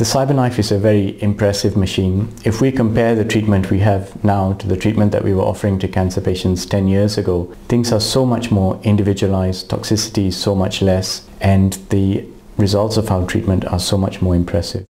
The CyberKnife is a very impressive machine. If we compare the treatment we have now to the treatment that we were offering to cancer patients 10 years ago, things are so much more individualized, toxicity is so much less, and the results of our treatment are so much more impressive.